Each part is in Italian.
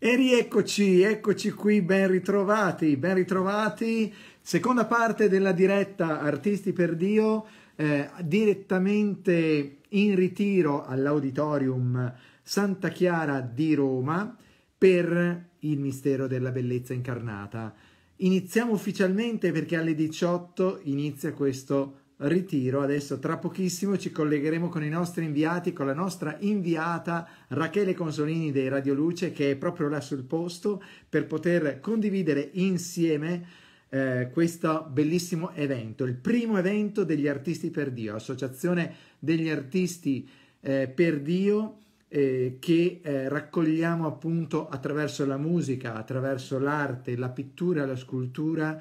E rieccoci, eccoci qui, ben ritrovati, ben ritrovati. Seconda parte della diretta Artisti per Dio, direttamente in ritiro all'Auditorium Santa Chiara di Roma per il mistero della bellezza incarnata. Iniziamo ufficialmente perché alle 18 inizia questo ritiro. Adesso tra pochissimo ci collegheremo con i nostri inviati, con la nostra inviata Rachele Consolini dei Radio Luce, che è proprio là sul posto per poter condividere insieme questo bellissimo evento, il primo evento degli Artisti per Dio, associazione degli Artisti per Dio, che raccogliamo appunto attraverso la musica, attraverso l'arte, la pittura, la scultura,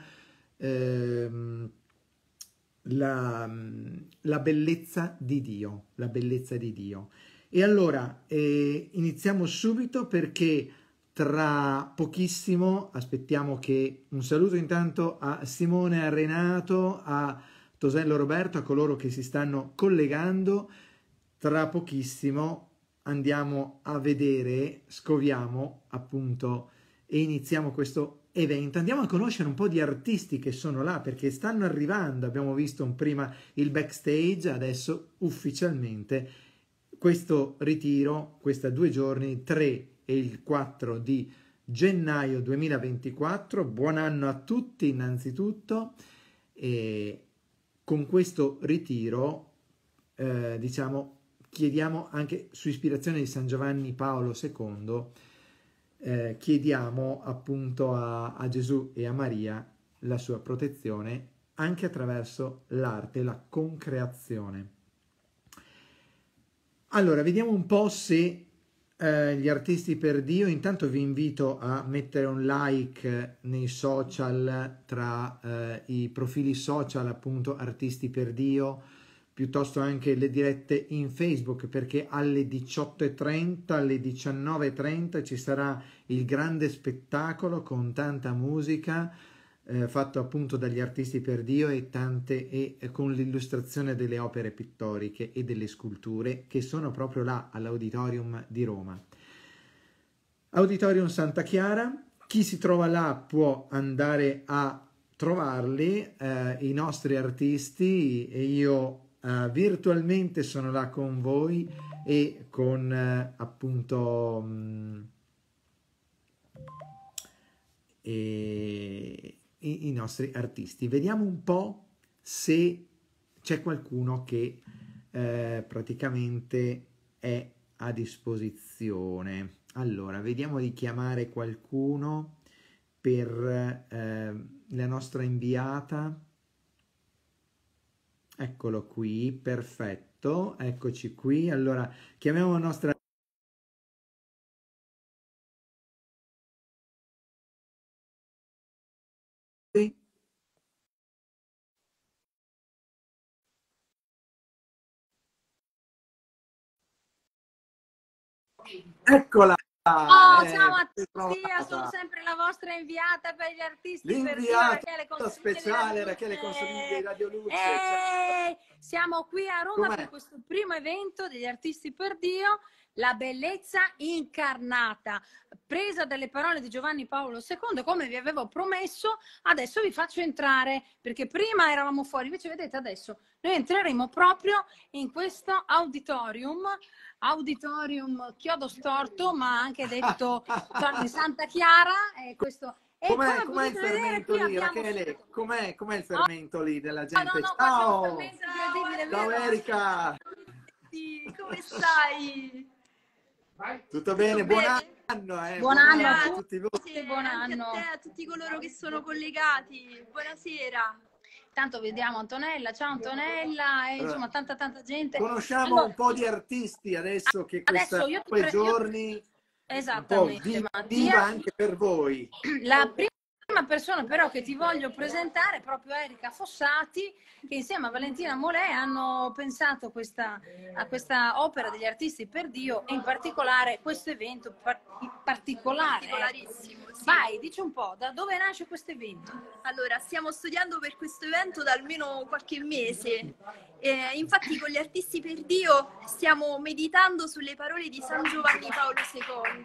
la bellezza di Dio, la bellezza di Dio. E allora iniziamo subito perché tra pochissimo aspettiamo che un saluto intanto a Simone, a Renato, a Tosello Roberto, a coloro che si stanno collegando. Tra pochissimo andiamo a vedere, scoviamo appunto e iniziamo questo evento. Andiamo a conoscere un po' di artisti che sono là perché stanno arrivando. Abbiamo visto prima il backstage, adesso ufficialmente questo ritiro, questa 2 giorni, 3 e il 4 di gennaio 2024. Buon anno a tutti innanzitutto, e con questo ritiro diciamo chiediamo anche su ispirazione di San Giovanni Paolo II, chiediamo appunto a Gesù e a Maria la sua protezione anche attraverso l'arte, la concreazione. Allora, vediamo un po' se gli Artisti per Dio, intanto vi invito a mettere un like nei social, tra i profili social appunto Artisti per Dio, piuttosto anche le dirette in Facebook, perché alle 18:30, alle 19:30 ci sarà il grande spettacolo con tanta musica fatto appunto dagli Artisti per Dio e con l'illustrazione delle opere pittoriche e delle sculture che sono proprio là all'Auditorium di Roma. Auditorium Santa Chiara, chi si trova là può andare a trovarli, i nostri artisti, e io virtualmente sono là con voi e con appunto i nostri artisti. Vediamo un po' se c'è qualcuno che praticamente è a disposizione. Allora, vediamo di chiamare qualcuno per la nostra inviata. Eccolo qui, perfetto, eccoci qui. Allora, chiamiamo la nostra... Eccola! Oh, ciao a tutti, io sono sempre la vostra inviata per gli Artisti per Dio, Rachele Consolini speciale, Rachele Consolini dei Radio Luce. Siamo qui a Roma per questo primo evento degli Artisti per Dio, la bellezza incarnata, presa dalle parole di Giovanni Paolo II, come vi avevo promesso. Adesso vi faccio entrare, perché prima eravamo fuori, invece vedete adesso noi entreremo proprio in questo auditorium Chiodo Storto, ma anche detto di Santa Chiara. Questo. Com'è il fermento lì, Rachele? Com'è il fermento lì della gente? No, ciao! Ciao Erika! Come stai? Tutto bene? Buon anno! Buon anno a tutti voi! Sì, buon anno anche a te, a tutti coloro che sono collegati. Buonasera! Tanto vediamo Antonella, ciao Antonella, e insomma tanta gente. Conosciamo un po' di artisti adesso che quei giorni esattamente, un po' viva anche per voi. La prima persona però che ti voglio presentare è proprio Erika Fossati, che insieme a Valentina Molè hanno pensato a questa opera degli Artisti per Dio, e in particolare questo evento particolare. Particolarissimo. Sì. Vai, dici un po', da dove nasce questo evento? Allora, stiamo studiando per questo evento da almeno qualche mese. Infatti con gli Artisti per Dio stiamo meditando sulle parole di San Giovanni Paolo II.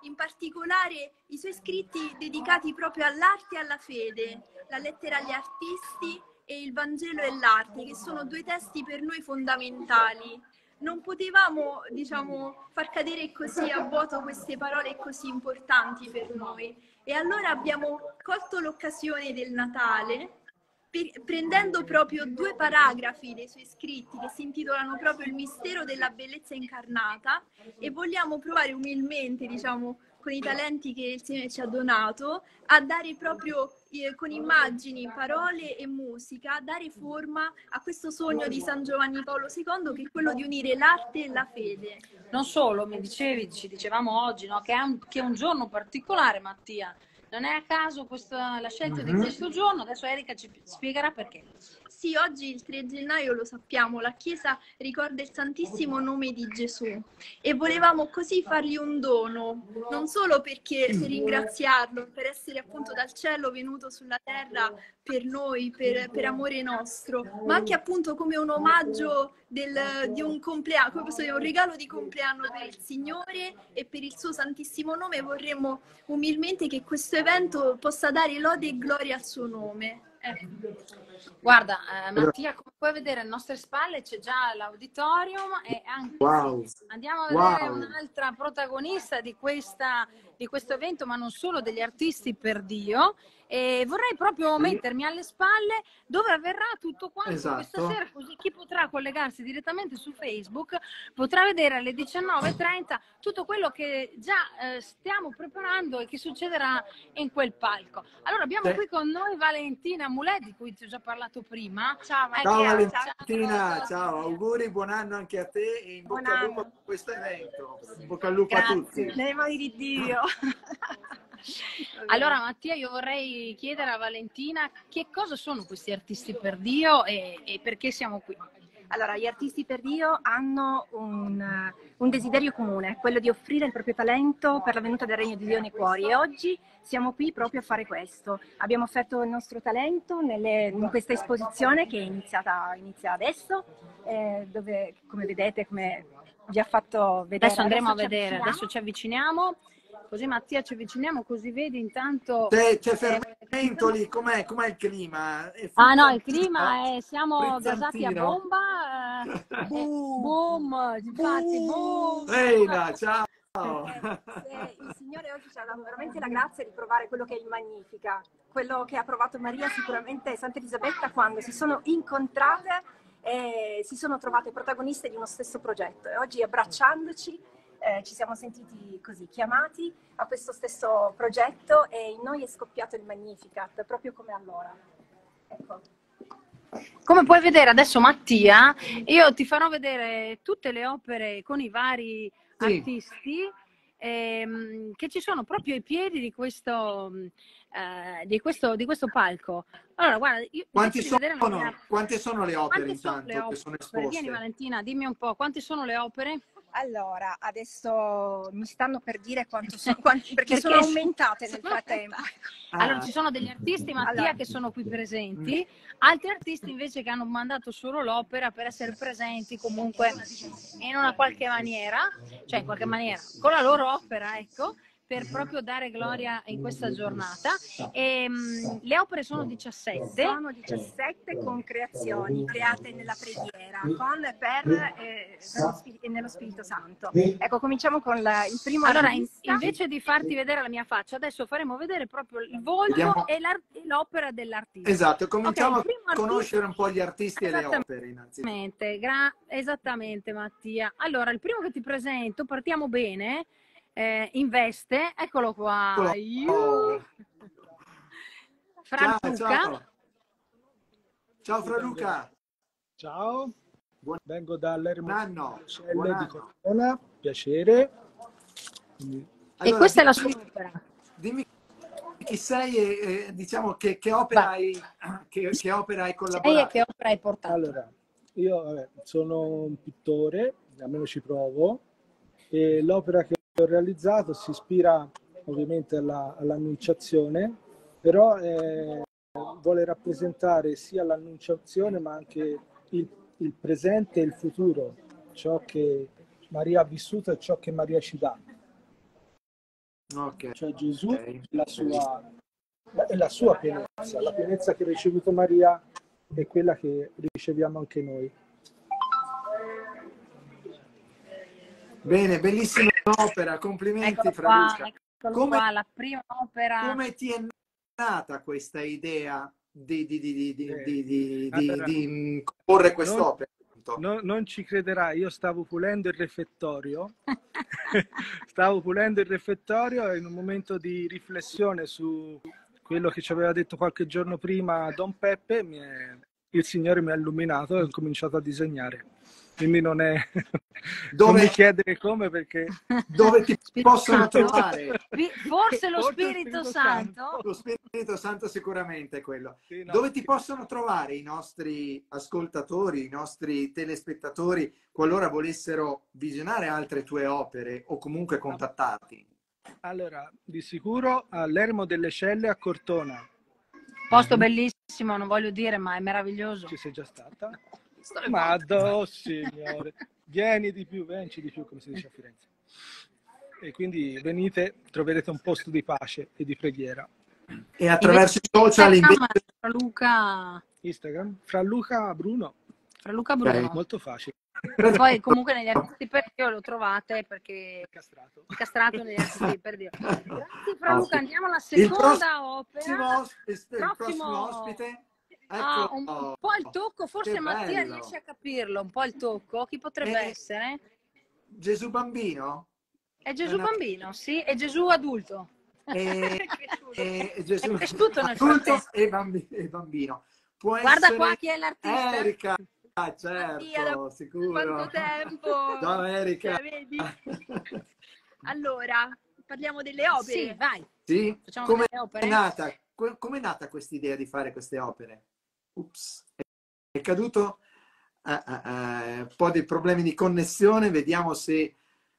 in particolare i suoi scritti dedicati proprio all'arte e alla fede, la lettera agli artisti e il Vangelo e l'arte, che sono due testi per noi fondamentali. Non potevamo, diciamo, far cadere così a vuoto queste parole così importanti per noi. E allora abbiamo colto l'occasione del Natale, prendendo proprio due paragrafi dei suoi scritti che si intitolano proprio Il mistero della bellezza incarnata, e vogliamo provare umilmente, diciamo, con i talenti che il Signore ci ha donato, a dare proprio con immagini, parole e musica, dare forma a questo sogno di San Giovanni Paolo II, che è quello di unire l'arte e la fede. Non solo, mi dicevi, ci dicevamo oggi, no, che è un giorno particolare, Mattia. Non è a caso la scelta di questo giorno, adesso Erika ci spiegherà perché. Sì, oggi il 3 gennaio lo sappiamo, la Chiesa ricorda il Santissimo Nome di Gesù e volevamo così fargli un dono, non solo per ringraziarlo, per essere appunto dal cielo venuto sulla terra per noi, per amore nostro, ma anche appunto come un omaggio di un compleanno, come posso dire, un regalo di compleanno per il Signore e per il suo Santissimo Nome. Vorremmo umilmente che questo evento possa dare lode e gloria al suo nome. Guarda, Mattia, come puoi vedere alle nostre spalle c'è già l'auditorium e anche andiamo a vedere un'altra protagonista di questo evento, ma non solo, degli artisti per Dio. E vorrei proprio mettermi alle spalle dove avverrà tutto quanto questa sera, così chi potrà collegarsi direttamente su Facebook potrà vedere alle 19:30 tutto quello che già stiamo preparando e che succederà in quel palco. Allora abbiamo qui con noi Valentina Mulet, di cui ti ho già parlato prima. Ciao Valentina, ciao, auguri, buon anno anche a te e in bocca al lupo per questo evento. In bocca al lupo a tutti. Nelle mani di Dio. Allora Mattia, io vorrei chiedere a Valentina che cosa sono questi artisti per Dio e perché siamo qui. Allora, gli artisti per Dio hanno un desiderio comune, quello di offrire il proprio talento per la venuta del Regno di Dio nei cuori, e oggi siamo qui proprio a fare questo. Abbiamo offerto il nostro talento in questa esposizione che inizia adesso, dove, come vedete, come vi ha fatto vedere. Adesso andremo a vedere, adesso ci avviciniamo. Così Mattia ci avviciniamo, così vedi intanto... C'è fermento lì, com'è il clima? No, il clima siamo gasati a bomba, boom, infatti, boom! Eila, ciao! Il Signore oggi ci ha dato veramente la grazia di provare quello che è il Magnifica, quello che ha provato Maria sicuramente e Santa Elisabetta quando si sono incontrate e si sono trovate protagoniste di uno stesso progetto, e oggi abbracciandoci ci siamo sentiti così chiamati a questo stesso progetto e in noi è scoppiato il Magnificat, proprio come allora. Ecco. Come puoi vedere adesso Mattia, io ti farò vedere tutte le opere con i vari artisti che ci sono proprio ai piedi di questo palco. Allora, guarda, quante sono le opere intanto che sono esposte? Vieni Valentina, dimmi un po', quante sono le opere? Allora, adesso mi stanno per dire perché sono aumentate nel frattempo. Allora, ci sono degli artisti, Mattia, che sono qui presenti, altri artisti invece che hanno mandato solo l'opera per essere presenti comunque in una qualche maniera, cioè in qualche maniera, con la loro opera, ecco, per proprio dare gloria in questa giornata. Le opere sono 17. Sono 17 con creazioni create nella preghiera, nello Spirito Santo. Ecco, cominciamo con il primo artista. Invece di farti vedere la mia faccia, adesso faremo vedere proprio il volto e l'opera dell'artista. Esatto, cominciamo a conoscere un po' gli artisti e le opere innanzitutto. Esattamente Mattia. Allora, il primo che ti presento, partiamo bene, in veste, eccolo qua. Fra Luca. Ciao Fra Luca. Ciao, vengo dall'Ermitaggio di Cortona, piacere. E questa è la sua opera. Dimmi chi sei e diciamo che opera hai collaborato. E che opera hai portato? Allora, io sono un pittore, almeno ci provo, e l'opera che ho realizzato si ispira ovviamente all'Annunciazione, però vuole rappresentare sia l'Annunciazione ma anche il presente e il futuro, ciò che Maria ha vissuto e ciò che Maria ci dà. Ok. cioè Gesù Ok. e la sua pienezza, la pienezza che ha ricevuto Maria è quella che riceviamo anche noi. Bene, bellissima opera, complimenti Eccolo Fra qua, Luca. eccolo Come, qua, la prima opera. come ti è nata questa idea di Allora, comporre non, quest'opera? non ci crederai, io stavo pulendo il refettorio, stavo pulendo il refettorio e in un momento di riflessione su quello che ci aveva detto qualche giorno prima Don Peppe, il Signore mi ha illuminato e ho cominciato a disegnare. Quindi non mi chiedere come, perché Dove ti Spirito possono Santo? trovare? Forse lo Forse Spirito Santo? Lo Spirito Santo sicuramente è quello. Sì, no, Dove ti possono trovare i nostri ascoltatori, i nostri telespettatori, qualora volessero visionare altre tue opere o comunque contattarti? allora, di sicuro all'Ermo delle Celle a Cortona. Posto bellissimo, non voglio dire, ma è meraviglioso. Ci sei già stata? Ma oh, signore, venci di più, come si dice a Firenze. E quindi venite, troverete un posto di pace e di preghiera. E attraverso i social invece... Fra Luca... Instagram, Fra Luca Bruno. Fra Luca Bruno. Molto facile. Poi comunque negli artisti per Dio lo trovate perché Castrato negli artisti per Dio. Grazie Fra Luca, andiamo alla seconda opera. Il prossimo ospite. Ecco, un po' il tocco, forse Mattia riesce a capirlo, un po' il tocco, chi potrebbe essere? Gesù bambino? È Gesù bambino, sì, è Gesù adulto. Gesù è cresciuto nel adulto frattempo. e bambino. Può Guarda essere qua chi è l'artista. Erika, certo, Mattia, sicuro. Quanto tempo! Ciao Erika. Vedi? Allora, parliamo delle opere. Sì, vai. Sì? Facciamo Come delle opere. è nata questa idea di fare queste opere? Ups, è caduto un po' dei problemi di connessione, vediamo se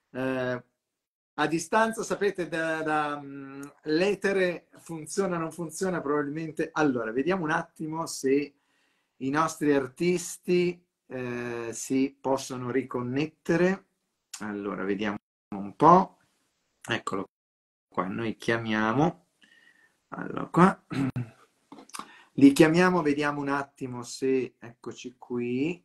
a distanza, sapete, l'etere funziona o non funziona, probabilmente. Allora, vediamo un attimo se i nostri artisti si possono riconnettere. Allora, vediamo un po'. Eccolo qua, noi chiamiamo. Allora, qua. Li chiamiamo, vediamo un attimo se... Eccoci qui.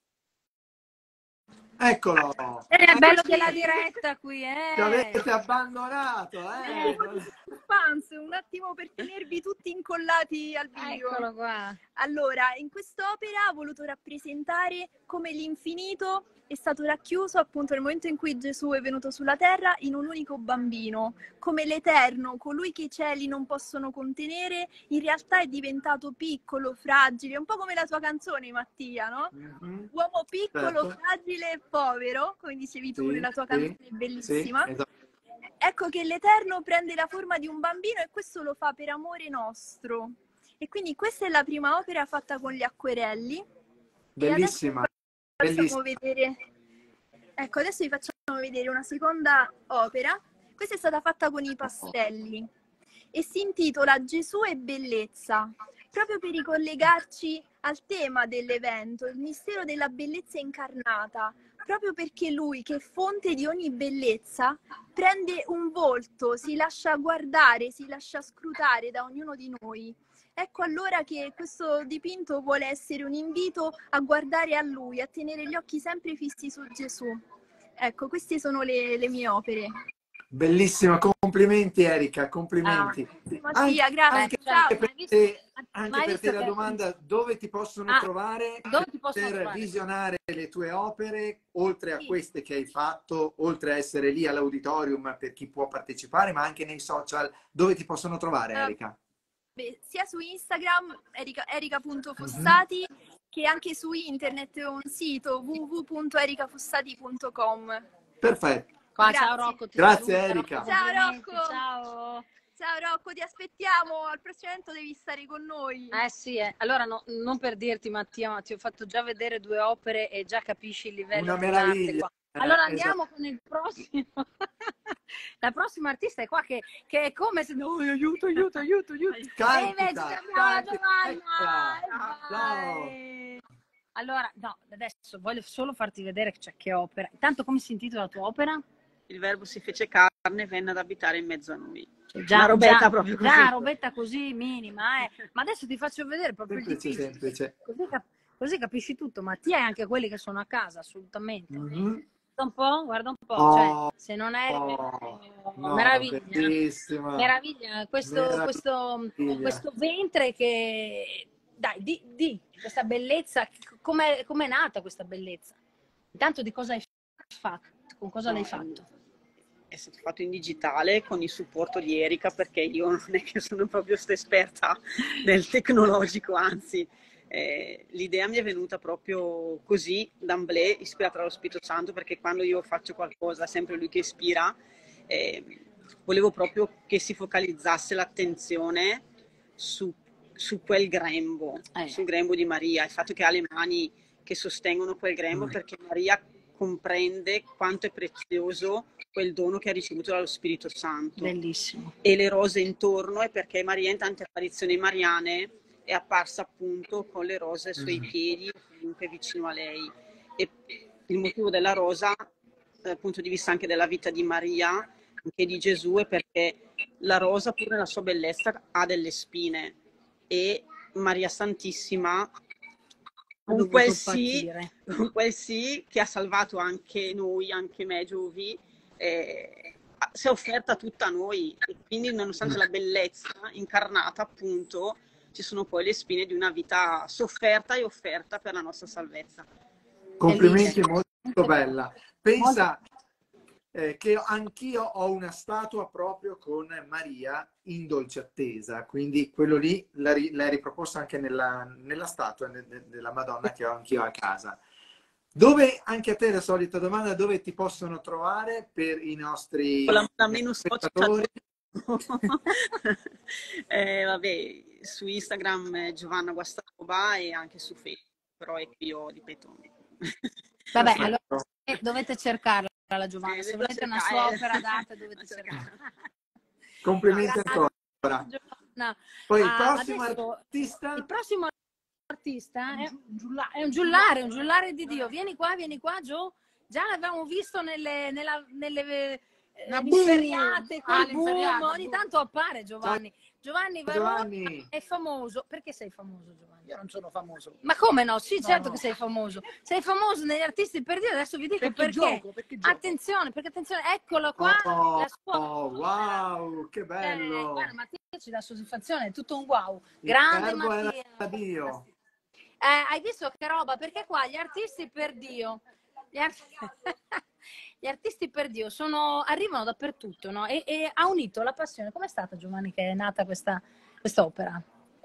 Eccolo! È bello della diretta qui, Ci avete abbandonato, Suspense, un attimo per tenervi tutti incollati al vivo. Eccolo qua. Allora, in quest'opera ho voluto rappresentare come l'infinito è stato racchiuso appunto nel momento in cui Gesù è venuto sulla terra in un unico bambino, come l'Eterno, colui che i cieli non possono contenere, in realtà è diventato piccolo, fragile, un po' come la tua canzone, Mattia, no? Mm-hmm. Uomo piccolo, Certo. fragile e povero, come dicevi tu nella tua canzone bellissima. Sì, esatto. Ecco che l'Eterno prende la forma di un bambino e questo lo fa per amore nostro. E quindi questa è la prima opera fatta con gli acquerelli. Bellissima. E adesso facciamo vedere... Ecco, adesso vi facciamo vedere una seconda opera. Questa è stata fatta con i pastelli e si intitola Gesù e bellezza, proprio per ricollegarci al tema dell'evento, il mistero della bellezza incarnata, proprio perché lui, che è fonte di ogni bellezza, prende un volto, si lascia guardare, si lascia scrutare da ognuno di noi. Ecco allora che questo dipinto vuole essere un invito a guardare a lui, a tenere gli occhi sempre fissi su Gesù. Ecco, queste sono le mie opere. Bellissima, complimenti Erika, complimenti. Mattia, grazie. Anche per te la domanda, dove ti possono trovare per visionare le tue opere, oltre a queste che hai fatto, oltre a essere lì all'auditorium per chi può partecipare, ma anche nei social, dove ti possono trovare Erika? Sia su Instagram, erica.fossati, che anche su internet ho un sito www.ericafossati.com. Perfetto. Ciao Rocco. Grazie Erika. Ciao Rocco. Ciao. Ciao Rocco, ti aspettiamo. Al prossimo evento devi stare con noi. Sì. Allora, non per dirti Mattia, ma ti ho fatto già vedere 2 opere e già capisci il livello. Una meraviglia. Allora andiamo con il prossimo. La prossima artista è qua che è come se... No, aiuto. Cantita, La Giovanna. Allora, no, adesso voglio solo farti vedere che opera. Intanto, come si intitola la tua opera? Il verbo si fece carne carne venne ad abitare in mezzo a noi. Già, una robetta già, proprio così. già una robetta così minima, Ma adesso ti faccio vedere proprio il Semplice, dipinto. semplice. Così capisci tutto, Mattia e anche quelli che sono a casa, assolutamente. Mhm. Guarda un po', Oh, cioè, se non eri no, meraviglia, bellissima. meraviglia, questo ventre che, dai, di questa bellezza, com'è nata questa bellezza? Intanto di cosa hai fatto? Con cosa l'hai fatto? È stato fatto in digitale con il supporto di Erika, perché io non è che sono proprio esperta del tecnologico, anzi l'idea mi è venuta proprio così, d'amblè, ispirata dallo Spirito Santo, perché quando io faccio qualcosa è sempre lui che ispira. Volevo proprio che si focalizzasse l'attenzione su quel grembo, sul grembo di Maria, il fatto che ha le mani che sostengono quel grembo, perché Maria comprende quanto è prezioso quel dono che ha ricevuto dallo Spirito Santo. Bellissimo. E le rose intorno è perché Maria in tante apparizioni mariane è apparsa appunto con le rose ai suoi piedi o comunque vicino a lei. E il motivo della rosa, dal punto di vista anche della vita di Maria, anche di Gesù, è perché la rosa, pur nella sua bellezza, ha delle spine, e Maria Santissima, con quel sì che ha salvato anche noi, anche me, Giovi, si è offerta tutta a noi, e quindi nonostante la bellezza incarnata, appunto, ci sono poi le spine di una vita sofferta e offerta per la nostra salvezza. Complimenti, molto bella. Pensa che anch'io ho una statua proprio con Maria in dolce attesa, quindi quello lì l'hai riproposto anche nella statua della Madonna che ho anch'io a casa. Dove, anche a te la solita domanda, dove ti possono trovare per i nostri la meno spettatori? Vabbè, su Instagram Giovanna Guastaroba, e anche su Facebook, però ecco, io ripeto. Vabbè, allora dovete cercarla la Giovanna, se volete una sua opera d'arte dovete cercarla. Complimenti ancora. Giovanna. Poi il prossimo artista? Il prossimo artista è un giullare di Dio. Vieni qua, Gio. Già l'avevamo visto nelle feriate, col boom. Ogni tanto appare Giovanni. Giovanni Varone è famoso. Perché sei famoso, Giovanni? Io non sono famoso. Ma come no? Sì, certo che sei famoso. Sei famoso negli artisti per Dio. Adesso vi dico perché. Gioco. Attenzione, eccola qua. Oh, la sua... wow, che bello. Guarda, Mattia ci dà soddisfazione, è tutto un wow. Grande Mattia. Dio. Hai visto che roba? Perché qua gli artisti per Dio, gli artisti per Dio arrivano dappertutto, no? E ha unito la passione. Com'è stata, Giovanni, che è nata questa opera?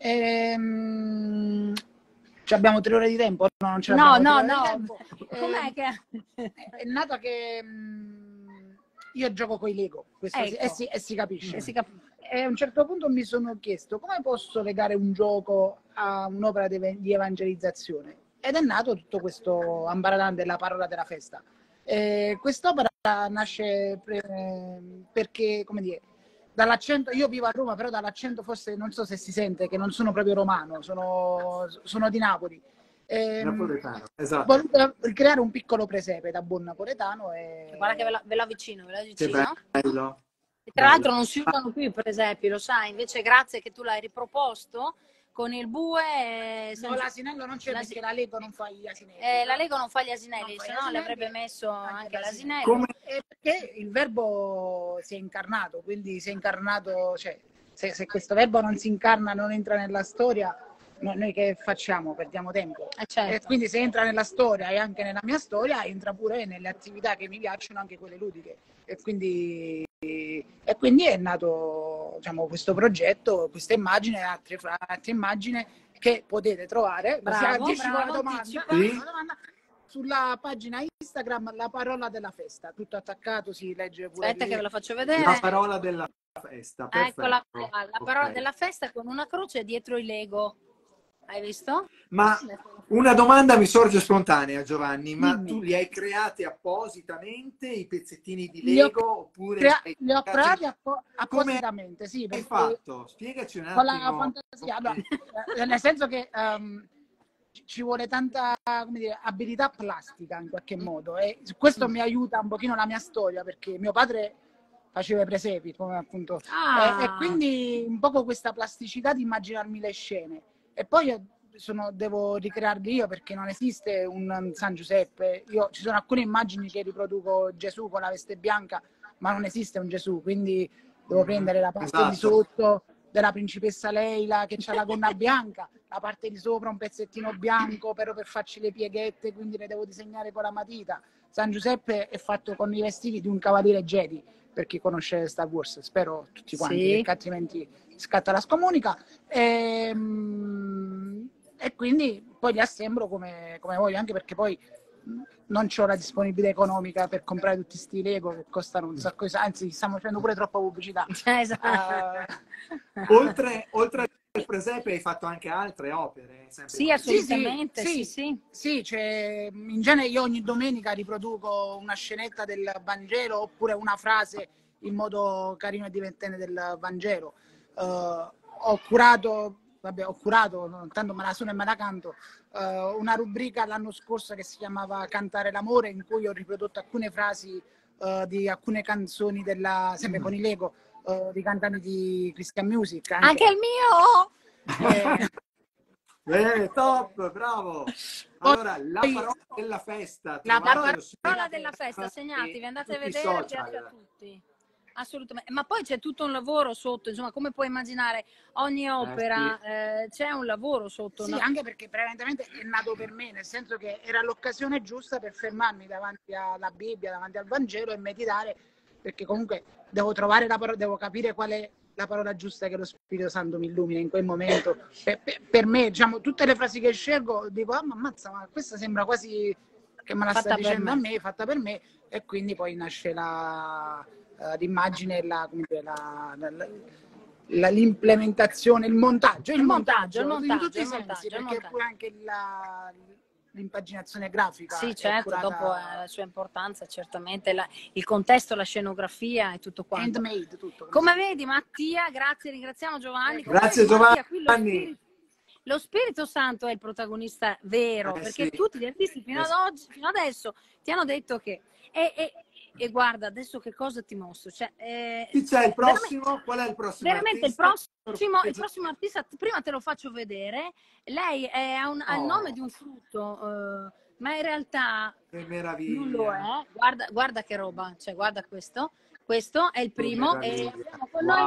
Abbiamo 3 ore di tempo? No, non ce no. Com'è che è nata che io gioco con i Lego, e si capisce. E a un certo punto mi sono chiesto come posso legare un gioco a un'opera di evangelizzazione, ed è nato tutto questo ambaradan della parola della festa. Quest'opera nasce perché, come dire, dall'accento, io vivo a Roma, però dall'accento forse non so se si sente che non sono proprio romano, sono di Napoli. Napoletano, esatto. Ho voluto creare un piccolo presepe da buon napoletano. Guarda che ve lo avvicino. Che bello. E tra l'altro non si usano più i presepi, lo sai, invece grazie che tu l'hai riproposto con il bue. No, l'asinello non c'è, perché la Lego non fa gli asinelli. La Lego non fa gli asinelli, se no le avrebbe messo anche l'asinello. Perché il verbo si è incarnato, quindi si è incarnato, cioè se questo verbo non si incarna, non entra nella storia, noi che facciamo? Perdiamo tempo. Certo. E quindi se entra nella storia e anche nella mia storia, entra pure nelle attività che mi piacciono, anche quelle ludiche. E quindi è nato, diciamo, questo progetto, questa immagine e altre immagini che potete trovare. Bravo, la domanda sulla pagina Instagram, la parola della festa, tutto attaccato, si legge pure. Aspetta che ve la faccio vedere. La parola della festa, perfetto. Eccola qua, la parola della festa con una croce dietro i Lego. Hai visto? Ma una domanda mi sorge spontanea, Giovanni, ma tu li hai creati appositamente i pezzettini di Lego, oppure li ho creati appositamente? Sì, hai fatto? Spiegaci un attimo. Con la fantasia, allora, nel senso che ci vuole tanta, come dire, abilità plastica in qualche modo, e questo mi aiuta un pochino la mia storia, perché mio padre faceva i presepi, come appunto. E Ah, quindi un poco questa plasticità di immaginarmi le scene. E poi io devo ricrearli io, perché non esiste un San Giuseppe. Ci sono alcune immagini che riproduco Gesù con la veste bianca, ma non esiste un Gesù, quindi devo prendere la parte di Esatto. sotto della principessa Leila che c'ha la gonna bianca, la parte di sopra un pezzettino bianco però per farci le pieghette, quindi le devo disegnare con la matita. San Giuseppe è fatto con i vestiti di un cavaliere Jedi, per chi conosce Star Wars, spero tutti quanti, sì. perché altrimenti scatta la scomunica. E quindi poi li assemblo come voglio, anche perché poi non ho la disponibilità economica per comprare tutti sti Lego che costano un sacco, anzi stiamo facendo pure troppa pubblicità. Esatto. Oltre al presepe hai fatto anche altre opere? Sempre Sì, con- assolutamente, sì, sì. Sì, cioè, in genere io ogni domenica riproduco una scenetta del Vangelo oppure una frase in modo carino e divertente del Vangelo. Ho curato, tanto me la suono e me la canto, una rubrica l'anno scorso che si chiamava Cantare l'amore, in cui ho riprodotto alcune frasi di alcune canzoni sempre con i Lego, di cantanti di Christian Music. Anche il mio! Top, bravo! Allora, la parola della festa. La trovatelo su- Parola della festa, segnatevi, andate a tutti i vedere, social. piace a tutti. Assolutamente, ma poi c'è tutto un lavoro sotto, insomma, come puoi immaginare, ogni opera c'è un lavoro sotto. Sì, no? anche perché prevalentemente è nato per me, nel senso che era l'occasione giusta per fermarmi davanti alla Bibbia, davanti al Vangelo e meditare, perché comunque devo trovare la parola, devo capire qual è la parola giusta che lo Spirito Santo mi illumina in quel momento. Per me, diciamo, tutte le frasi che scelgo, dico, ah, ma ammazza, ma questa sembra quasi che me la Fatta sta per dicendo me. a me, fatta per me, e quindi poi nasce l'immagine, l'implementazione, il montaggio in tutti i sensi, perché pure anche l'impaginazione grafica Sì, è certo, curata, dopo la sua importanza, certamente, il contesto, la scenografia e tutto quanto. handmade, tutto. Come vedi, Mattia, grazie, ringraziamo Giovanni. Come Grazie, vedi, Mattia, qui Giovanni. lo Spirito Santo è il protagonista vero, perché Sì. tutti gli artisti fino ad oggi, fino adesso, ti hanno detto che... E guarda, adesso che cosa ti mostro? Cioè, Chi c'è il prossimo? Qual è il prossimo veramente artista? il prossimo artista, prima te lo faccio vedere. Lei ha il nome di un frutto, ma in realtà Che meraviglia. non lo è. Guarda che roba, cioè guarda questo. Questo è il primo e abbiamo con noi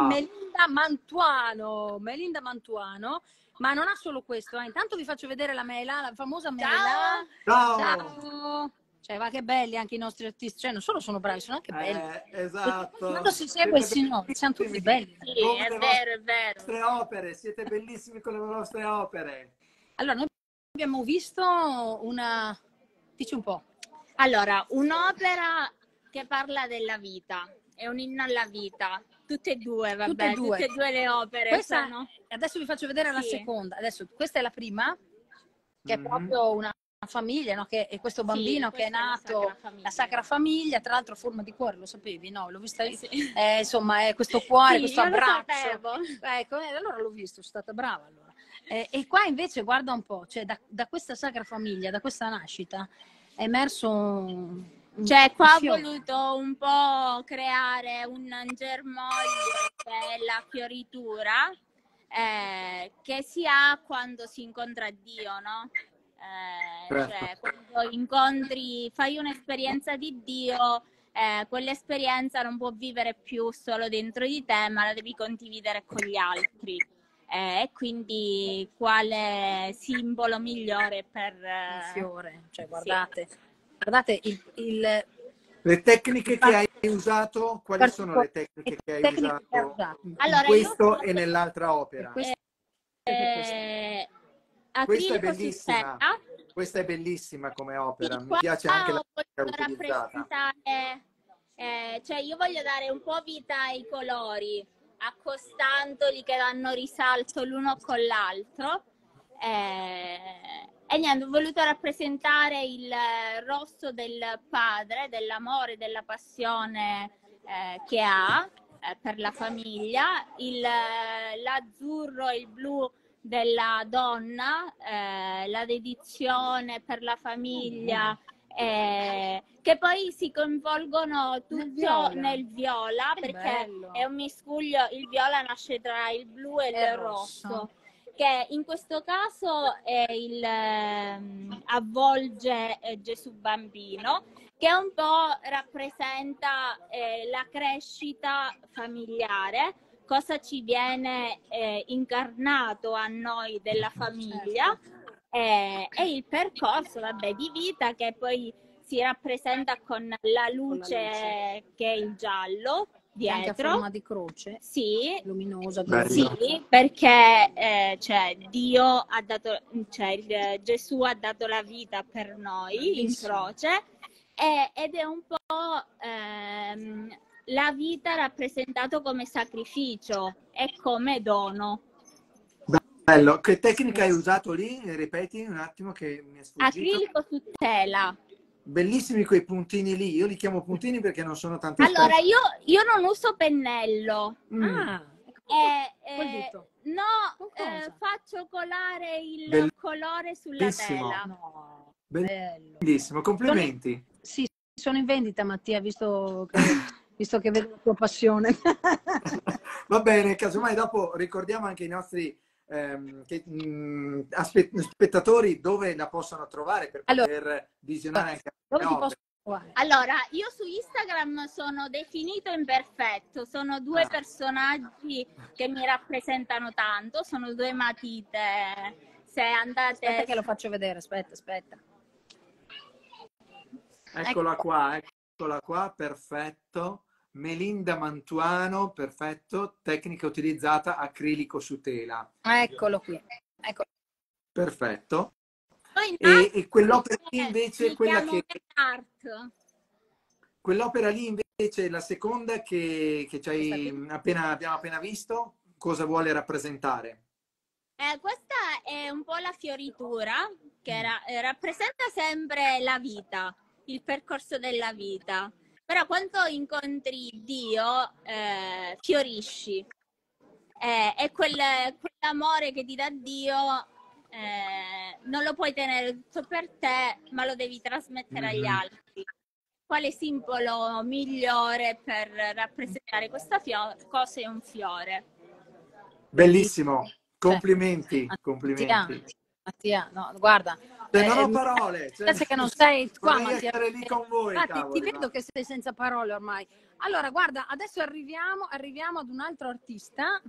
Melinda Mantuano, ma non ha solo questo. Intanto vi faccio vedere la mela, la famosa mela. Ciao! Cioè, va che belli anche i nostri artisti, cioè non solo sono bravi, sono anche belli. Esatto. Quando si segue il Signore, siamo tutti belli. Sì, è vero, è vero. Vostre opere, siete bellissimi con le vostre opere. Allora, noi abbiamo visto una... Dici un po'. Allora, un'opera che parla della vita, è un inno alla vita. Tutte e due, vabbè, tutte e due le opere. Questa, adesso vi faccio vedere la seconda. Adesso, questa è la prima, che è proprio una famiglia, no? Che è questo bambino che è nato, la Sacra Famiglia, tra l'altro a forma di cuore, lo sapevi? No, l'ho vista io. Insomma, è questo cuore, questo abbraccio. Ecco, allora l'ho visto, sono stata brava allora. E qua invece guarda un po', cioè da questa Sacra Famiglia, da questa nascita, è emerso cioè qua ho voluto un po' creare un germoglio che è la fioritura che si ha quando si incontra Dio, no? Cioè quando incontri, fai un'esperienza di Dio, quell'esperienza non può vivere più solo dentro di te, ma la devi condividere con gli altri. E quindi quale simbolo migliore per il fiore? Cioè guardate, guardate le tecniche che hai usato, quali sono le tecniche che hai usato allora, in questo e nell'altra opera? Questa è bellissima. Questa è bellissima come opera, mi piace anche la rappresentare, cioè io voglio dare un po' vita ai colori, accostandoli che danno risalto l'uno con l'altro. E niente, ho voluto rappresentare il rosso del padre, dell'amore, della passione che ha per la famiglia, l'azzurro e il blu della donna, la dedizione per la famiglia che poi si coinvolgono tutto nel viola, perché bello. è un miscuglio, il viola nasce tra il blu e il rosso, che in questo caso è avvolge Gesù bambino, che un po' rappresenta la crescita familiare, cosa ci viene incarnato a noi della famiglia, e il percorso, vabbè, di vita, che poi si rappresenta con la luce che è il giallo dietro. Anche a forma di croce, sì, luminosa. Sì, perché Dio ha dato, Gesù ha dato la vita per noi in croce, ed è un po' la vita rappresentato come sacrificio e come dono. Bello. Che tecnica hai usato lì? Ripeti un attimo che mi è sfuggito. Acrilico su tela. Bellissimi quei puntini lì. Io li chiamo puntini perché non sono tanto Allora, io non uso pennello. Faccio colare il colore sulla tela. No, bellissimo, complimenti. Sì, sono in vendita, Mattia, visto che vedo la tua passione. Va bene, casomai dopo ricordiamo anche i nostri spettatori dove la possono trovare per poter visionare anche le opere. Allora, io su Instagram sono definito imperfetto, sono due personaggi che mi rappresentano tanto, sono due matite. Se andate... Aspetta che lo faccio vedere, aspetta. Eccola qua, perfetto. Melinda Mantuano, perfetto, tecnica utilizzata, acrilico su tela. Eccolo qui. Eccolo. Perfetto. E quell'opera lì invece, quell'opera lì invece, la seconda che abbiamo appena visto, cosa vuole rappresentare? Questa è un po' la fioritura che rappresenta sempre la vita, il percorso della vita. Però quando incontri Dio, fiorisci. E quell'amore che ti dà Dio non lo puoi tenere tutto per te, ma lo devi trasmettere agli altri. Quale simbolo migliore per rappresentare questa cosa è un fiore. Bellissimo, complimenti, complimenti. Mattia, no, guarda. Non ho parole. Che non sei qua, Mattia. Essere lì con voi, Infatti, ti vedo che sei senza parole ormai. Allora, guarda, adesso arriviamo ad un'altra artista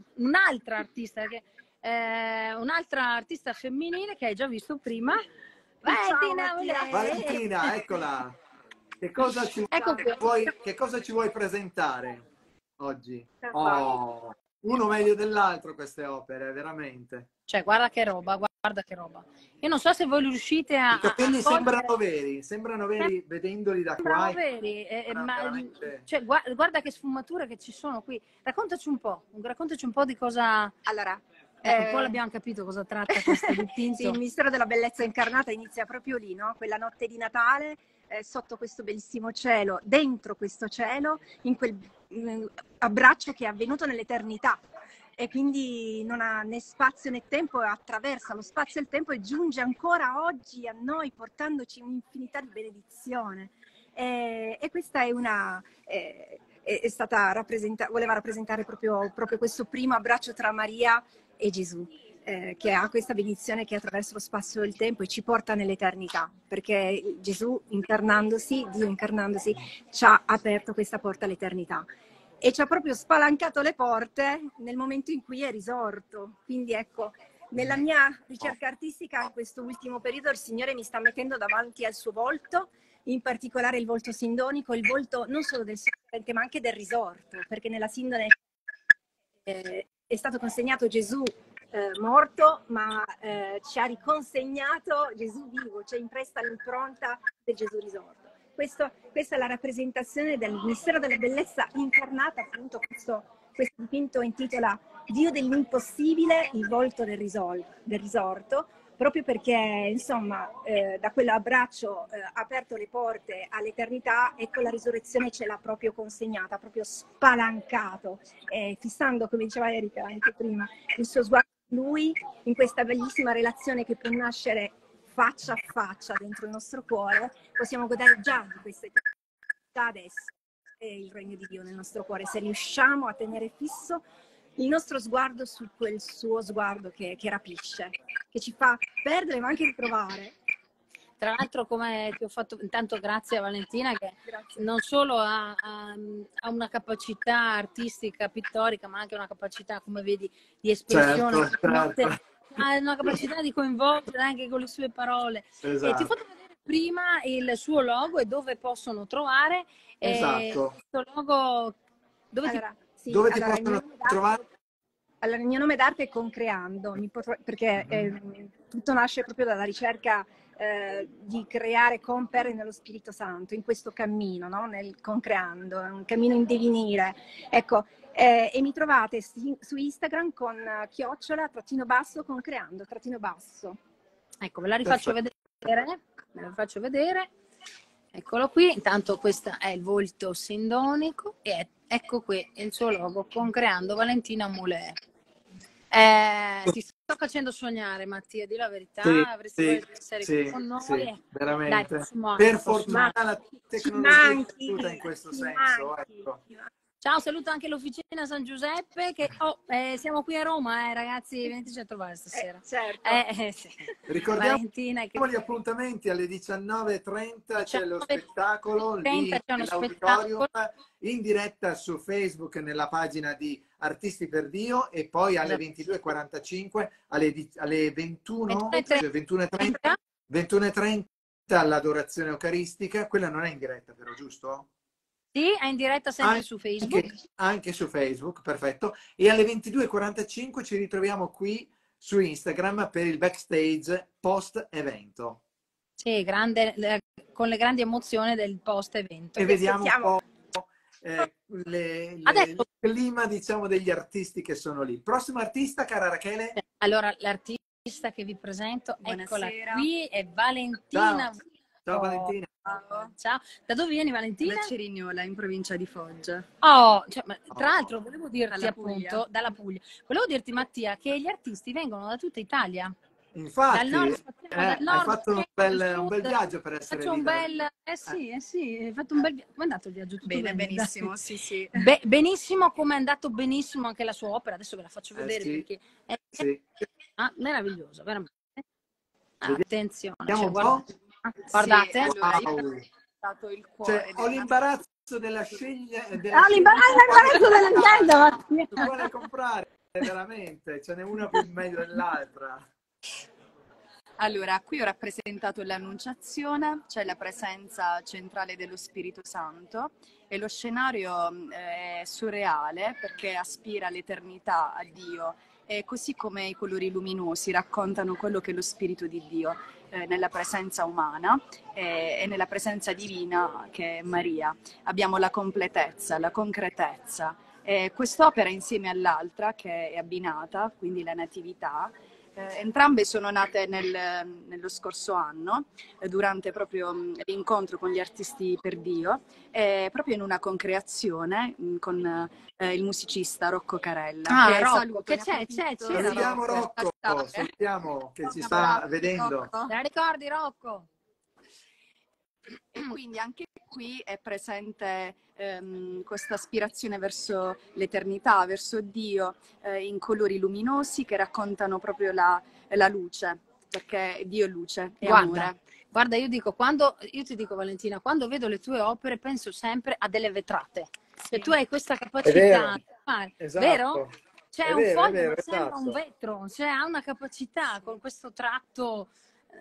femminile che hai già visto prima. Valentina, eccola. Che cosa ci vuoi presentare oggi? Oh, uno meglio dell'altro queste opere, veramente. Cioè, guarda che roba. Io non so se voi riuscite a... I capelli sembrano veri vedendoli da qua. Veri, cioè, guarda che sfumature che ci sono qui. Raccontaci un po' di cosa... Allora, un po' l'abbiamo capito cosa tratta questo dipinto. Sì, il mistero della bellezza incarnata inizia proprio lì, no? Quella notte di Natale, sotto questo bellissimo cielo, dentro questo cielo, in quel abbraccio che è avvenuto nell'eternità. E quindi non ha né spazio né tempo, attraversa lo spazio e il tempo e giunge ancora oggi a noi portandoci un'infinità di benedizione. E questa è stata voleva rappresentare proprio questo primo abbraccio tra Maria e Gesù, che ha questa benedizione che attraversa lo spazio e il tempo e ci porta nell'eternità, perché Gesù Dio incarnandosi, ci ha aperto questa porta all'eternità. E ci ha proprio spalancato le porte nel momento in cui è risorto. Quindi ecco, nella mia ricerca artistica in questo ultimo periodo il Signore mi sta mettendo davanti al suo volto, in particolare il volto sindonico, il volto non solo del sorgente ma anche del risorto, perché nella sindone è stato consegnato Gesù morto, ma ci ha riconsegnato Gesù vivo, cioè impresta l'impronta del Gesù risorto. Questa è la rappresentazione del mistero della bellezza incarnata, appunto questo dipinto intitola Dio dell'impossibile, il volto del risorto, proprio perché insomma da quell'abbraccio ha aperto le porte all'eternità e con la risurrezione ce l'ha proprio consegnata, proprio spalancato, fissando, come diceva Erika anche prima, il suo sguardo in lui, in questa bellissima relazione che può nascere faccia a faccia dentro il nostro cuore, possiamo godere già di questa eternità adesso. È il regno di Dio nel nostro cuore, se riusciamo a tenere fisso il nostro sguardo su quel suo sguardo che rapisce, che ci fa perdere ma anche ritrovare. Tra l'altro, come ti ho fatto, intanto grazie a Valentina che non solo ha una capacità artistica, pittorica, ma anche una capacità, come vedi, di espressione, certo. ha una capacità di coinvolgere anche con le sue parole. Esatto. E ti ho fatto vedere prima il suo logo e dove possono trovare questo logo. Dove ti possono trovare? Allora, il mio nome d'arte è Concreando, perché tutto nasce proprio dalla ricerca di creare compere nello Spirito Santo, in questo cammino, no? Nel concreando, è un cammino in divenire. Ecco, e mi trovate su Instagram con @_concreando_. Ecco, ve la rifaccio vedere. Eccolo qui, intanto questo è il volto sindonico e ecco qui il suo logo, Concreando Valentina Mulè. Ti sto facendo sognare, Mattia, di la verità, avresti voglia di essere qui con noi. Sì, veramente. Dai, per fortuna la tecnologia è aiuta in questo senso. Ecco. Ciao, saluto anche l'Officina San Giuseppe, che siamo qui a Roma, ragazzi, veniteci a trovare stasera. Certo. Sì. Ricordiamo Valentina, gli appuntamenti alle 19:30, c'è lo 19:30 spettacolo lì c'è uno nell'auditorium, spettacolo in diretta su Facebook nella pagina di Artisti per Dio, e poi alle 22:45, alle 21:30 all'adorazione eucaristica. Quella non è in diretta però, giusto? Sì, è in diretta sempre su Facebook. Anche su Facebook, perfetto. E alle 22:45 ci ritroviamo qui su Instagram per il backstage post-evento. Sì, con le grandi emozioni del post-evento. E vediamo un po' il clima, diciamo, degli artisti che sono lì. Prossimo artista, cara Rachele? Allora, l'artista che vi presento, Buonasera. eccola qui, è Valentina. Ciao Valentina. Ciao. Da dove vieni, Valentina? Da Cerignola, in provincia di Foggia. Tra l'altro volevo dirti dalla Puglia. Volevo dirti, Mattia, che gli artisti vengono da tutta Italia. Infatti, dal nord, hai fatto un bel viaggio per essere lì. Hai fatto un bel viaggio. Come è andato il viaggio? Tutto bene, benissimo, sì. Benissimo, come è andato benissimo anche la sua opera. Adesso ve la faccio vedere perché è meravigliosa, veramente. Attenzione. Guardate. Sì, allora, io ho dato il cuore. Ho l'imbarazzo della scelta. L'imbarazzo della scelta. Vuole comprare, veramente. Ce n'è una più meglio dell'altra. Allora, qui ho rappresentato l'Annunciazione, c'è la presenza centrale dello Spirito Santo e lo scenario è surreale perché aspira all'eternità, a Dio, e così come i colori luminosi raccontano quello che è lo Spirito di Dio nella presenza umana e nella presenza divina che è Maria. Abbiamo la completezza, la concretezza. Quest'opera insieme all'altra che è abbinata, quindi la Natività, entrambe sono nate nello scorso anno, durante proprio l'incontro con gli artisti per Dio, proprio in una concreazione con il musicista Rocco Carella. Rocco, che c'è? Salutiamo Rocco, salutiamo che ci sta vedendo. Te la ricordi, Rocco? E quindi anche qui è presente questa aspirazione verso l'eternità, verso Dio, in colori luminosi che raccontano proprio la luce, perché Dio è luce, è amore. Guarda, io ti dico Valentina, quando vedo le tue opere penso sempre a delle vetrate. Sì. Se tu hai questa capacità di fare, esatto. Vero? C'è un foglio, ma sembra esatto. un vetro, cioè ha una capacità con questo tratto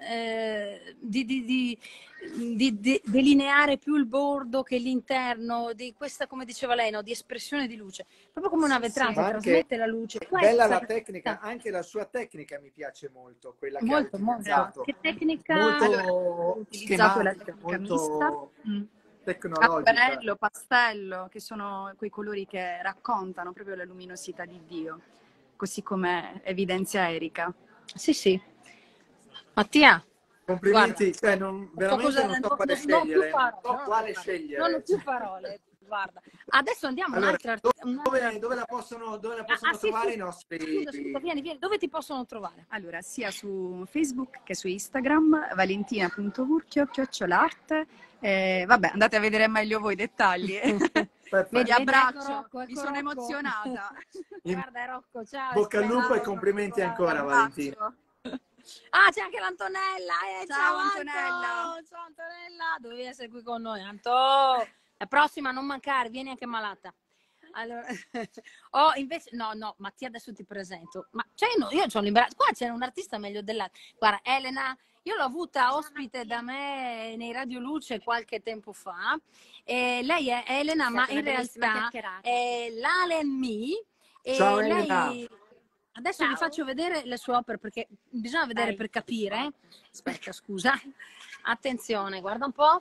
di delineare più il bordo che l'interno, di questa, come diceva lei, no? Di espressione di luce, proprio come una vetrata, trasmette la luce. Bella la tecnica, anche la sua tecnica mi piace molto, quella che ha utilizzato. Che tecnica? Ho utilizzato la tecnica mista. Tecnologica. Acquarello, pastello, che sono quei colori che raccontano proprio la luminosità di Dio, così come evidenzia Erika. Sì. Mattia, complimenti, cioè veramente non so quale scegliere. Non ho più parole. guarda. Adesso andiamo a Allora, un'altra... dove la possono sì, trovare sì. i nostri... Scusa, vieni. Dove ti possono trovare? Allora, sia su Facebook che su Instagram, valentina.vurchio, @art. Vabbè, andate a vedere meglio voi i dettagli. Vi abbraccio, mi sono emozionata. Guarda, è Rocco, ciao. Bocca al lupo e complimenti ancora, Valentina. Ah, c'è anche l'Antonella. Ciao Antonella. Ciao Antonella, dovevi essere qui con noi. Anto, la prossima non mancare, vieni anche malata. Allora, invece, no, Mattia, adesso ti presento. Ma io c'ho l'imbarazzo. Qua c'è un artista meglio dell'altro. Guarda, Elena, io l'ho avuta ospite da me nei Radio Luce qualche tempo fa. E lei è Elena, ma in realtà è l'Alen Me. E ciao Elena. Adesso vi faccio vedere le sue opere perché bisogna vedere per capire. Aspetta, scusa. Attenzione, guarda un po'.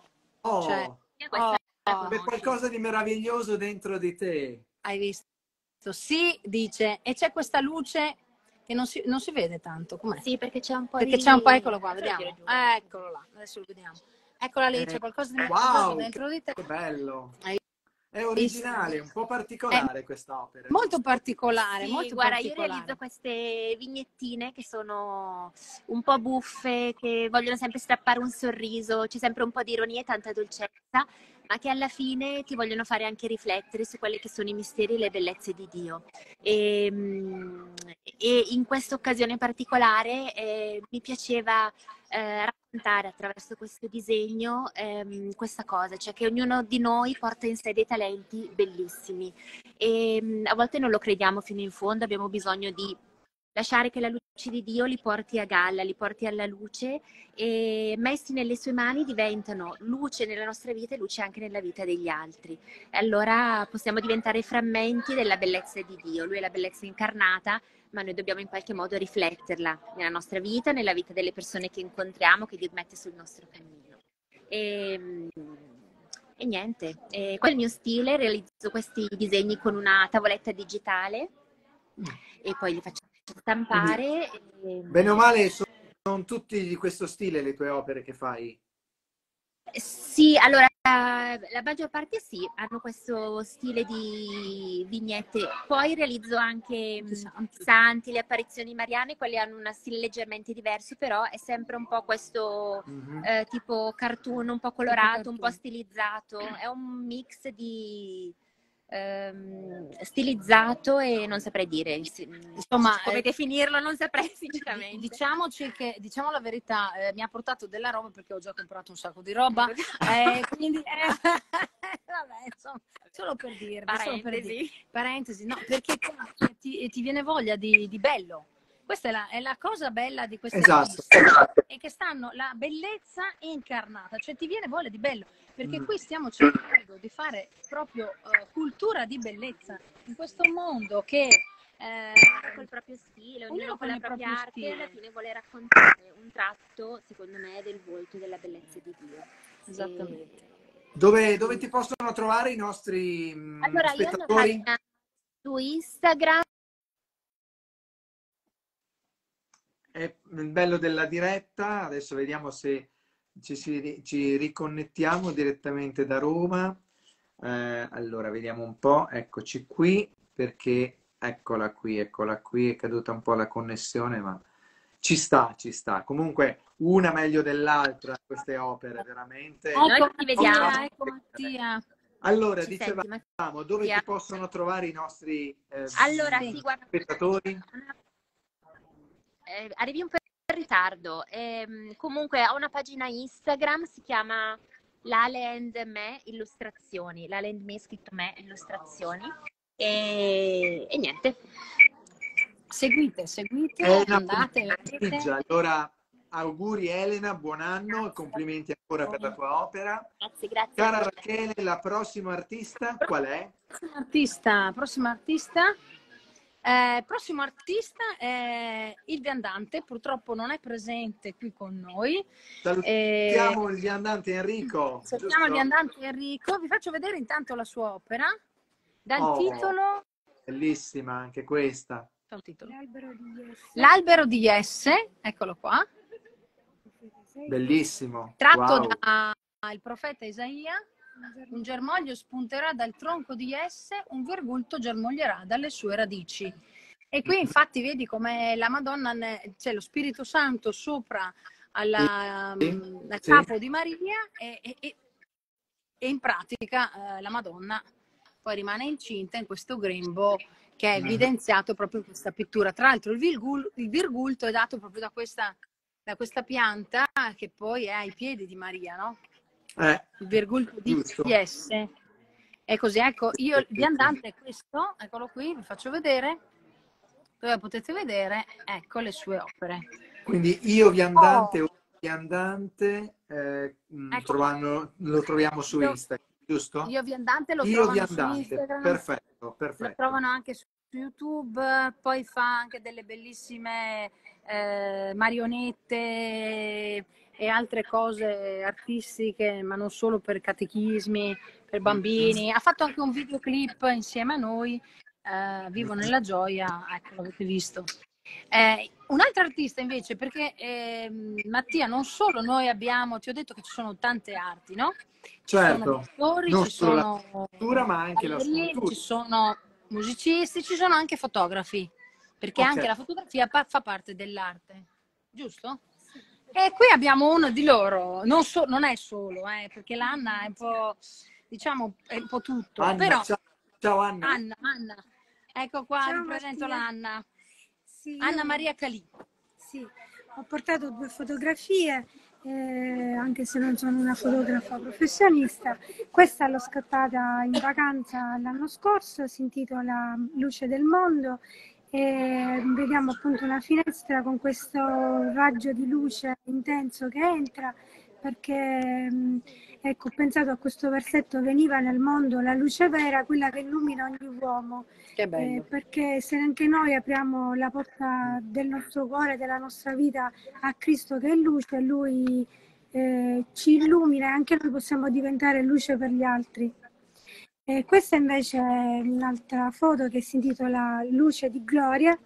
C'è qualcosa di meraviglioso dentro di te. Hai visto? Sì, dice. E c'è questa luce che non si vede tanto. Com'è? Sì, perché c'è un po' eccolo qua, vediamo. Eccolo là, adesso lo vediamo. Eccola lì, c'è qualcosa di meraviglioso dentro di te. Che bello. È originale, un po' particolare quest'opera. Molto particolare, sì, molto guarda, particolare. io realizzo queste vignettine che sono un po' buffe, che vogliono sempre strappare un sorriso, c'è sempre un po' di ironia e tanta dolcezza, ma che alla fine ti vogliono fare anche riflettere su quelli che sono i misteri e le bellezze di Dio. E in questa occasione particolare mi piaceva raccontare attraverso questo disegno questa cosa, cioè che ognuno di noi porta in sé dei talenti bellissimi e a volte non lo crediamo fino in fondo, abbiamo bisogno di lasciare che la luce di Dio li porti a galla, li porti alla luce e messi nelle sue mani diventano luce nella nostra vita e luce anche nella vita degli altri. E allora possiamo diventare frammenti della bellezza di Dio, lui è la bellezza incarnata, ma noi dobbiamo in qualche modo rifletterla nella nostra vita, nella vita delle persone che incontriamo, che Dio mette sul nostro cammino. E niente, questo è il mio stile, realizzo questi disegni con una tavoletta digitale e poi li faccio stampare. Bene o male sono tutti di questo stile le tue opere che fai? Sì, allora la maggior parte sì, hanno questo stile di vignette. Poi realizzo anche santi, le apparizioni mariane, quelli hanno un stile leggermente diverso, però è sempre un po' questo tipo cartoon, un po' colorato, un po' stilizzato. È un mix di stilizzato e non saprei dire insomma come definirlo, non saprei sinceramente. Diciamoci che, diciamo la verità, mi ha portato della roba perché ho già comprato un sacco di roba, quindi vabbè, insomma, solo per dire parentesi, no, perché ti viene voglia di bello. Questa è la cosa bella di queste artiste, è che stanno la bellezza incarnata, cioè ti viene voglia di bello, perché qui stiamo cercando di fare proprio cultura di bellezza in questo mondo che col proprio stile, ognuno con la propria arte, alla fine vuole raccontare un tratto, secondo me, del volto e della bellezza di Dio. Esattamente. Dove ti possono trovare i nostri spettatori? Io su Instagram. È il bello della diretta, adesso vediamo se ci riconnettiamo direttamente da Roma. Allora, vediamo un po', eccoci qui, perché eccola qui, è caduta un po' la connessione, ma ci sta. Comunque, una meglio dell'altra, queste opere, veramente. Ecco Mattia. Allora, dicevamo, dove ti possono trovare i nostri spettatori? Arrivi un po' in ritardo. Comunque ho una pagina Instagram, si chiama Lale and Me Illustrazioni. Lale and Me scritto Me Illustrazioni. E niente. Seguite, andate. Allora, auguri Elena, buon anno, complimenti ancora per la tua opera. Grazie. Cara Rachele, la prossima artista qual è? Prossimo artista è il viandante, purtroppo non è presente qui con noi. Salutiamo il viandante Enrico. Salutiamo il viandante Enrico, vi faccio vedere intanto la sua opera, dal titolo... Bellissima anche questa. L'albero di Jesse, eccolo qua. Bellissimo. Tratto dal profeta Isaia. Un germoglio spunterà dal tronco di esse, un virgulto germoglierà dalle sue radici. E qui infatti vedi come la Madonna, c'è lo Spirito Santo sopra al capo di Maria e in pratica la Madonna poi rimane incinta in questo grembo che è evidenziato proprio in questa pittura. Tra l'altro il virgulto è dato proprio da questa pianta che poi è ai piedi di Maria, no? Il virgulto di S. È così, ecco, io il viandante è questo, eccolo qui, vi faccio vedere, dove potete vedere, ecco, le sue opere. Quindi io viandante o viandante lo troviamo su Instagram. Giusto? Io viandante lo trovano su Instagram, perfetto. Lo trovano anche su YouTube, poi fa anche delle bellissime marionette e altre cose artistiche, ma non solo per catechismi, per bambini. Ha fatto anche un videoclip insieme a noi, Vivo nella gioia, ecco, l'avete visto. Un altro artista invece, perché Mattia, non solo noi abbiamo, ti ho detto che ci sono tante arti, no? Certo, ci sono pittori, non ci solo sono la pittura, ma anche la scultura. ci sono musicisti, ci sono anche fotografi, perché anche la fotografia fa parte dell'arte, giusto? E qui abbiamo uno di loro, non è solo, perché l'Anna è un po', diciamo, è un po' tutto. Anna, però ciao Anna. Anna. Ecco qua, ciao, vi presento l'Anna. Sì, Anna Maria Calì. Sì, ho portato 2 fotografie, anche se non sono una fotografa professionista. Questa l'ho scattata in vacanza l'anno scorso, si intitola Luce del mondo, e vediamo appunto una finestra con questo raggio di luce intenso che entra, perché ecco, ho pensato a questo versetto: veniva nel mondo la luce vera, quella che illumina ogni uomo. Che bello. Perché se anche noi apriamo la porta del nostro cuore, della nostra vita a Cristo che è luce, Lui ci illumina e anche noi possiamo diventare luce per gli altri. Questa invece è un'altra foto che si intitola Luce di Gloria,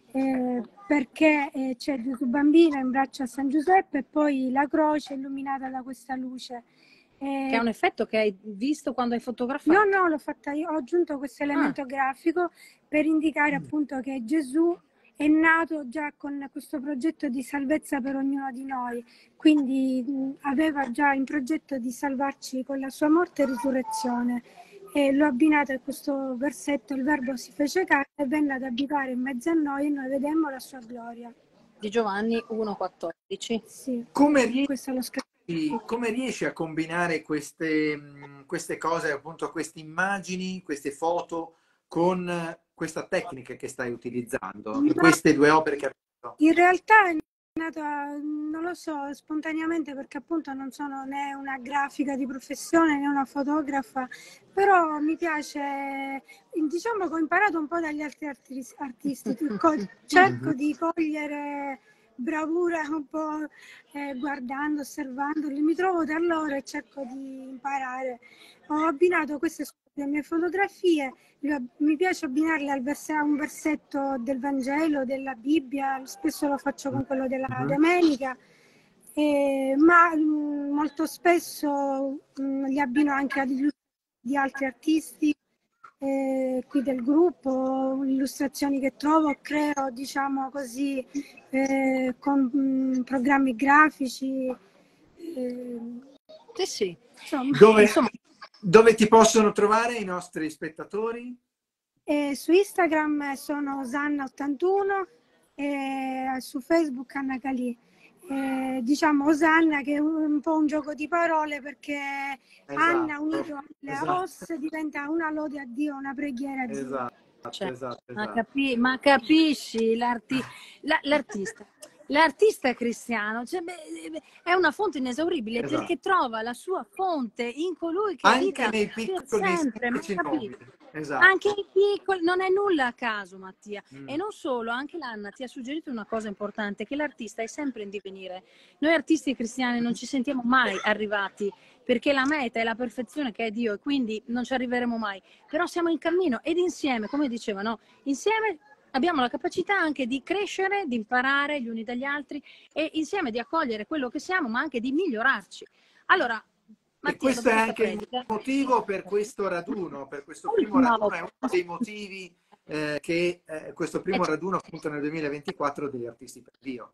perché c'è Gesù bambino in braccio a San Giuseppe e poi la croce illuminata da questa luce. Che è un effetto che hai visto quando hai fotografato? No, l'ho fatta io, ho aggiunto questo elemento grafico per indicare appunto che Gesù è nato già con questo progetto di salvezza per ognuno di noi, quindi aveva già in progetto di salvarci con la sua morte e risurrezione. E l'ho abbinato a questo versetto: il Verbo si fece carne e venne ad abitare in mezzo a noi e noi vedemmo la sua gloria. Di Giovanni 1,14. Sì. Come riesci a combinare queste cose, appunto queste immagini, queste foto, con questa tecnica che stai utilizzando in queste 2 opere che abbiamo visto? In realtà è nata, non lo so, spontaneamente, perché appunto non sono né una grafica di professione né una fotografa, però mi piace, diciamo che ho imparato un po' dagli altri artisti, cerco di cogliere bravura un po' guardando, osservandoli, mi trovo da loro e cerco di imparare. Ho abbinato queste mie fotografie, mi piace abbinarle a un versetto del Vangelo, della Bibbia, spesso lo faccio con quello della domenica, ma molto spesso li abbino anche di altri artisti qui del gruppo, illustrazioni che trovo, creo, diciamo così, con programmi grafici. Sì. Dove ti possono trovare i nostri spettatori? Su Instagram sono Osanna81 e su Facebook Anna Calì. Diciamo Osanna, che è un po' un gioco di parole, perché Anna unito alla Os diventa una lode a Dio, una preghiera a Dio. Esatto. Ma capisci l'artista cristiano, cioè, è una fonte inesauribile, perché trova la sua fonte in colui che anche nei piccoli sempre, esatto. Anche i piccoli, non è nulla a caso, Mattia. E non solo, anche l'Anna ti ha suggerito una cosa importante, che l'artista è sempre in divenire. Noi artisti cristiani non ci sentiamo mai arrivati, perché la meta è la perfezione che è Dio, e quindi non ci arriveremo mai. Però siamo in cammino ed insieme, come dicevano, insieme abbiamo la capacità anche di crescere, di imparare gli uni dagli altri e insieme di accogliere quello che siamo, ma anche di migliorarci. Allora, Mattia, e questo è anche il motivo per questo raduno, per questo primo raduno, è uno dei motivi che questo primo raduno appunto nel 2024 degli Artisti per Dio.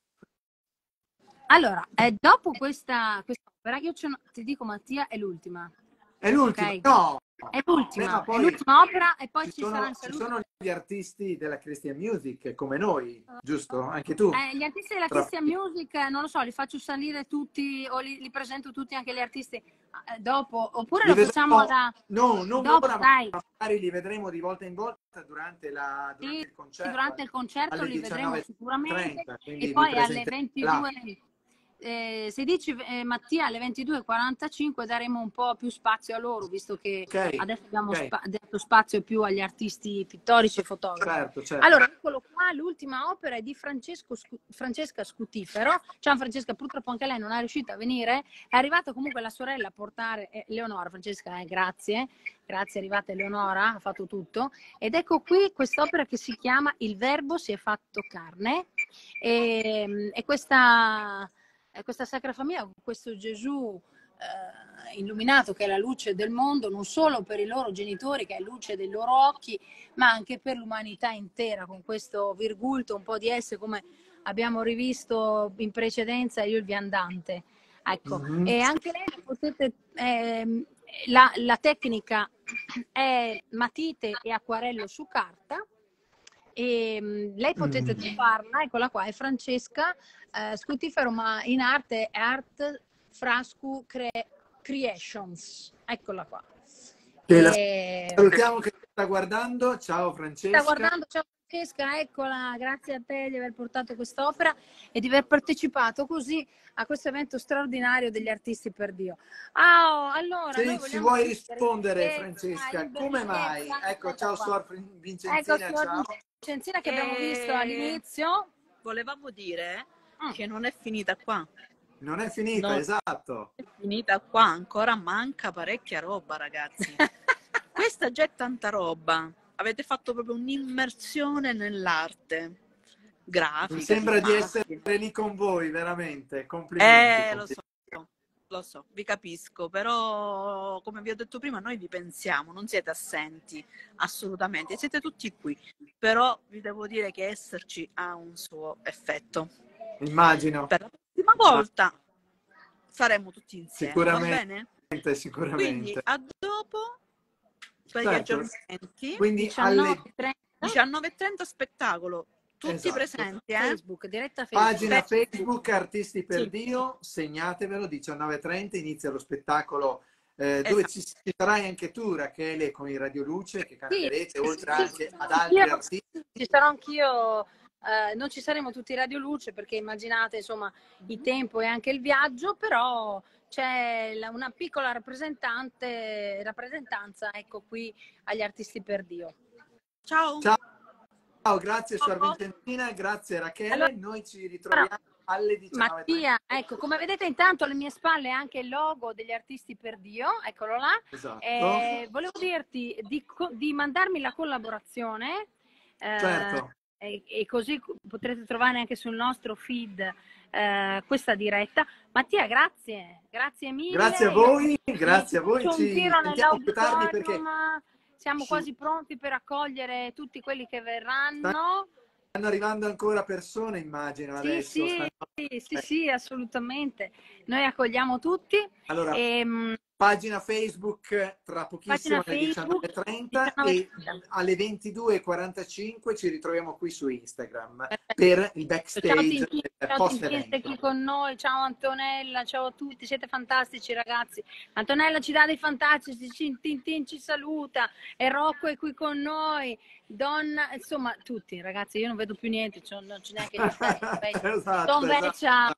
Allora, dopo questa opera, io ti dico Mattia, è l'ultima. È l'ultima, okay? No! È l'ultima opera e poi ci sono gli artisti della Christian Music come noi, giusto? Anche tu? Gli artisti della Christian Music, non lo so, li faccio salire tutti o li presento tutti anche gli artisti dopo, oppure lo facciamo da... No, non dopo, ora, dai. ma magari li vedremo di volta in volta durante il concerto. Durante il concerto li vedremo sicuramente 30, e poi alle 22... se dici Mattia alle 22:45 daremo un po' più spazio a loro, visto che adesso abbiamo dato spazio più agli artisti pittorici e fotografi. Certo. Allora, eccolo qua, l'ultima opera è di Francesca Scutifero. Ciao Francesca, purtroppo anche lei non è riuscita a venire, è arrivata comunque la sorella a portare Eleonora. Francesca, grazie, è arrivata Eleonora, ha fatto tutto, ed ecco qui quest'opera che si chiama Il Verbo si è fatto carne, e questa Sacra Famiglia, questo Gesù illuminato che è la luce del mondo, non solo per i loro genitori che è luce dei loro occhi, ma anche per l'umanità intera, con questo virgulto un po' di S come abbiamo rivisto in precedenza io il viandante. Ecco, e anche lei potete, la tecnica è matite e acquarello su carta, e lei potete trovarla, eccola qua, è Francesca Scutifero, ma in arte è Art Frascu Creations, eccola qua. Salutiamo che sta guardando, ciao Francesca. Sta guardando, ciao Francesca, eccola, grazie a te di aver portato quest'opera e di aver partecipato così a questo evento straordinario degli Artisti per Dio. Allora, se ci vuoi rispondere Francesca, come mai? Ecco, ciao Suor Vincenzina, ciao. Vincenzina che abbiamo visto all'inizio. Volevamo dire che non è finita qua. Non è finita, esatto. È finita qua, ancora manca parecchia roba, ragazzi. Questa già è tanta roba. Avete fatto proprio un'immersione nell'arte grafica. Mi sembra di essere lì con voi, veramente. Complimenti. Lo so, vi capisco, però come vi ho detto prima, noi vi pensiamo, non siete assenti, assolutamente, siete tutti qui, però vi devo dire che esserci ha un suo effetto. Immagino. Per la prossima volta saremo tutti insieme, sicuramente, va bene? Sicuramente. Quindi a dopo per gli aggiornamenti. Quindi 19:30 spettacolo. Tutti presenti, Facebook, diretta Facebook. Pagina Facebook Artisti per Dio, segnatevelo, 19:30 inizia lo spettacolo dove ci sarai anche tu, Rachele, con il Radioluce che canterete, oltre anche ad altri artisti. Ci sarò anch'io, non ci saremo tutti Radioluce perché immaginate insomma il tempo e anche il viaggio, però c'è una piccola rappresentanza, ecco qui agli Artisti per Dio. Ciao! Ciao, grazie Suor Vincenzina, grazie Rachele, allora, noi ci ritroviamo alle 19:30. Mattia, ecco, come vedete intanto alle mie spalle anche il logo degli Artisti per Dio, eccolo là. Esatto. Volevo dirti di mandarmi la collaborazione, certo. E così potrete trovare anche sul nostro feed questa diretta. Mattia, grazie mille. Grazie a voi, ci sentiamo più tardi perché... Siamo quasi pronti per accogliere tutti quelli che verranno. Stanno arrivando ancora persone, immagino, adesso. Sì, assolutamente. Noi accogliamo tutti. Allora, pagina Facebook tra pochissimo alle 19:30 e alle 22:45 ci ritroviamo qui su Instagram per il backstage. Ciao qui con noi, ciao Antonella, ciao a tutti, siete fantastici ragazzi. Antonella ci dà dei fantastici, Tintin ci saluta, e Rocco è qui con noi, Donna, insomma tutti ragazzi, io non vedo più niente, non c'è neanche esatto. Ciao.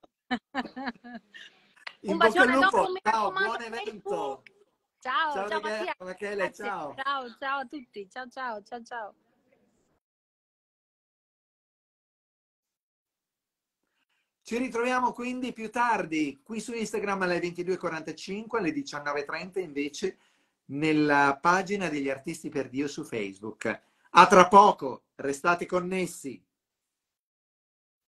Un bacione dopo, ciao, buon evento. Ciao Mattia. Rachele, ciao a tutti, ciao. Ci ritroviamo quindi più tardi qui su Instagram alle 22:45, alle 19:30 invece nella pagina degli Artisti per Dio su Facebook. A tra poco, restate connessi.